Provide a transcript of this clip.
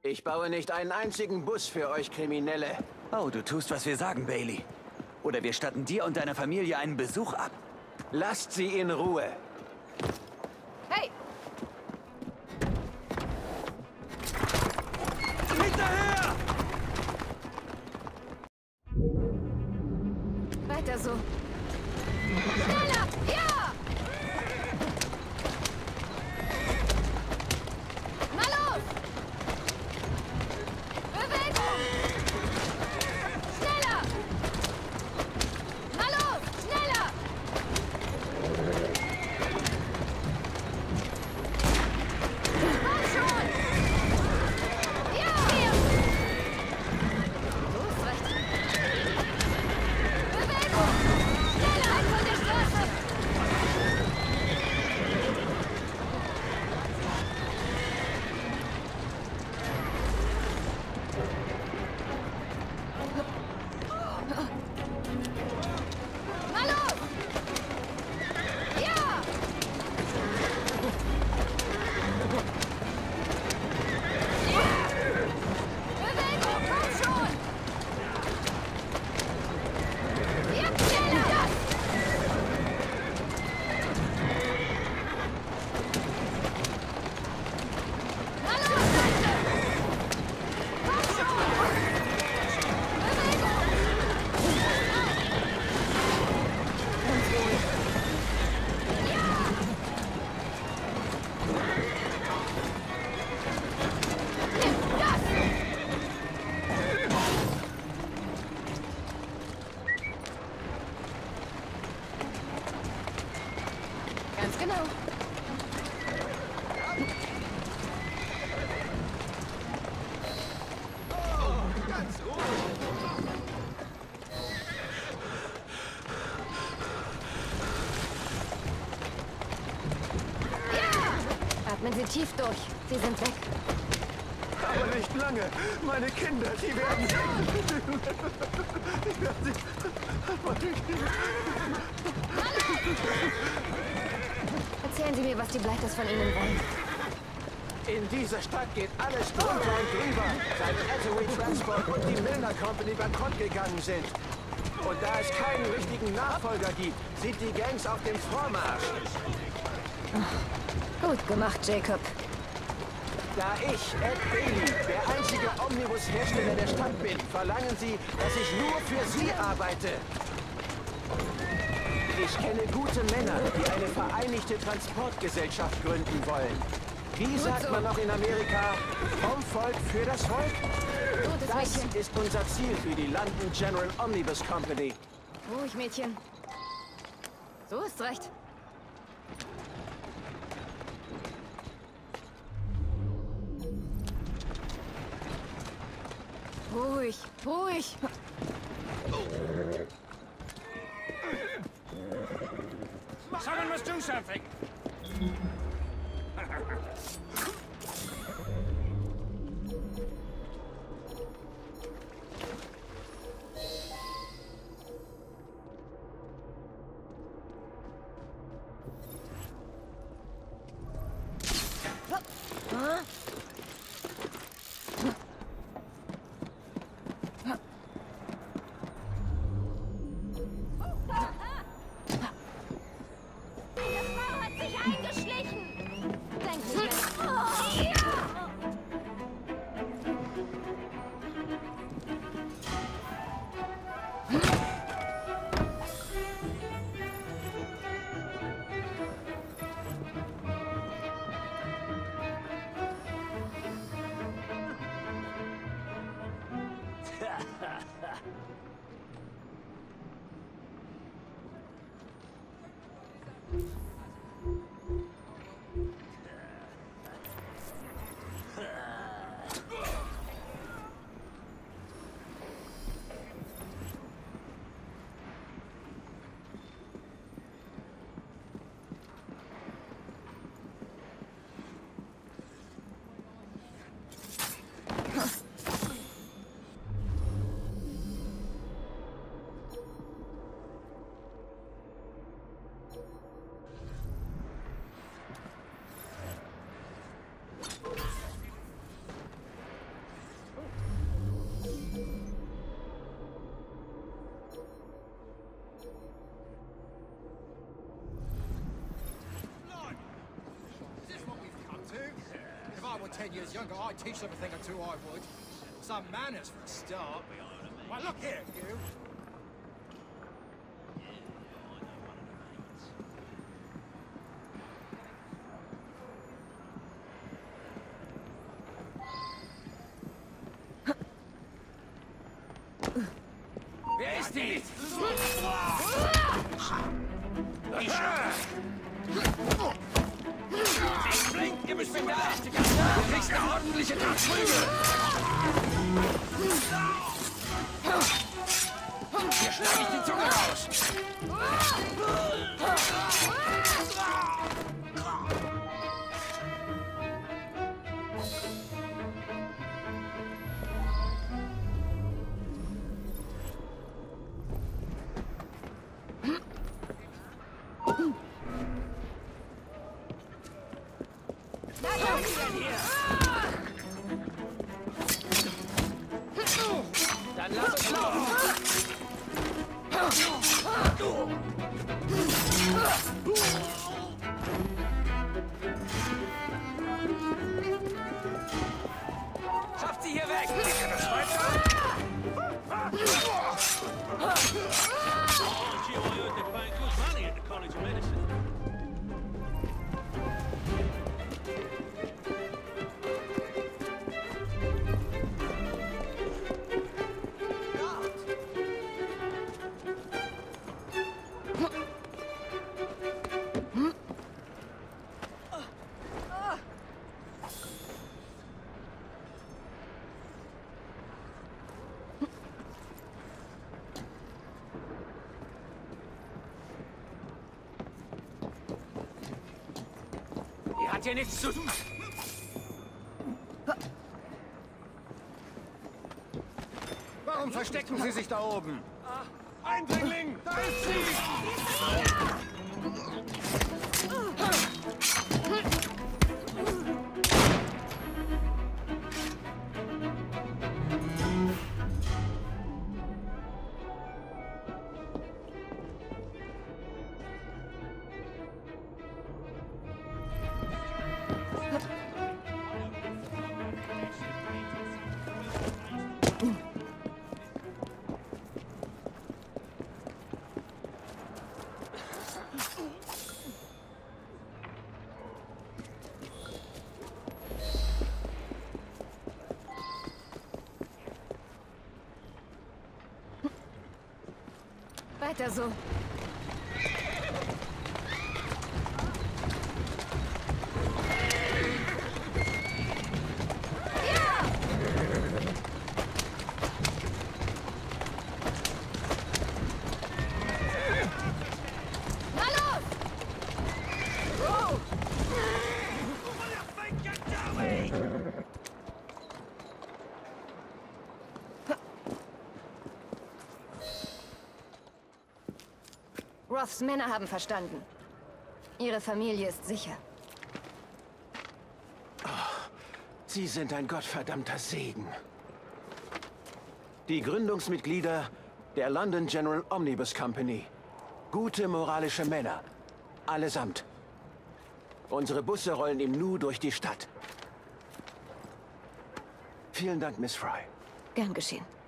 Ich baue nicht einen einzigen Bus für euch Kriminelle. Oh, du tust, was wir sagen, Bailey. Oder wir statten dir und deiner Familie einen Besuch ab. Lasst sie in Ruhe. Hey! Hinterher! Weiter so. Schneller! Ja! Na los! Bewegung! Schneller! Na los! Schneller! Komm schon! Ja! Du hast recht. Bewegung! Schneller! Weg von der Straße! Na los! Ja! Bewegung, komm schon! Jetzt schneller! Na los, Leute! Komm schon! Bewegung! Ganz ruhig. Ja! Nimm das! Ganz genau. Ja! Atmen Sie tief durch. Sie sind weg. Aber nicht lange. Meine Kinder, die werden... Die werden sich... Meine Kinder... Erzählen Sie mir, was die Blighters von Ihnen wollen. In dieser Stadt geht alles drunter und drüber, seit Hathaway Transport und die Milner Company bankrott gegangen sind. Und da es keinen richtigen Nachfolger gibt, sind die Gangs auf dem Vormarsch. Gut gemacht, Jacob. Da ich, Ed Bailey, der einzige Omnibus-Hersteller der Stadt bin, verlangen sie, dass ich nur für sie arbeite. Ich kenne gute Männer, die eine vereinigte Transportgesellschaft gründen wollen. Wie sagt man noch in Amerika? Vom Volk für das Volk? Gutes Das Mädchen. ist unser Ziel für die London General Omnibus Company. Ruhig, Mädchen. So ist recht. Ruhig, ruhig. Someone must do something. 10 years younger, I'd teach them a thing or two, I would. Some manners for a start. Why, look here, you. Wer ist die? Flink, ihr müsst mich belästigen. Du kriegst eine ordentliche Prügel. Hier schneide ich die Zunge raus. Dann lass uns laufen. Schafft sie hier weg! Geht ihr das weiter? Ihr habt hier nichts zu tun. Warum verstecken Sie sich da oben? Eindringling! Da ist sie! Weiter so. Roths Männer haben verstanden. Ihre Familie ist sicher. Sie sind ein gottverdammter Segen. Die Gründungsmitglieder der London General Omnibus Company. Gute moralische Männer. Allesamt. Unsere Busse rollen im Nu durch die Stadt. Vielen Dank, Miss Fry. Gern geschehen.